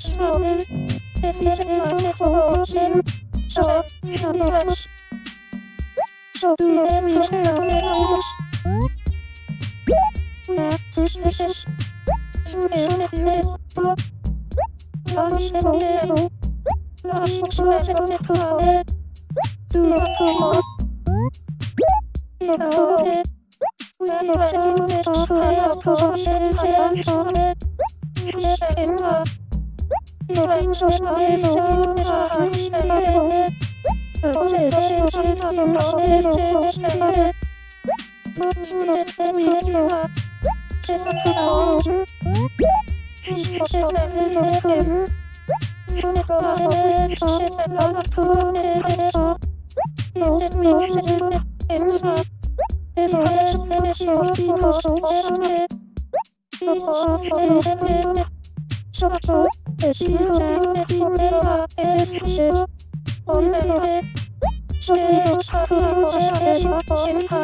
Exploded. This is a ocean. So, sometimes. So do them use their own names. Yeah, this is. So they don't live. Lunch the model. Lunch the model. Do not come on. You know it. We are not doing this all by our position. I am sorry. Yes, I am. No, I'm so sorry. So you are hard. I know it. But it is I don't know it. It is I but it's very clear. It's a cloud. He's just a little bit. So it's a little so it's a lot of cool. It's a no, it means it's a it's a so people so it. So so so it's you that people it's on the so it's how to it's not in her.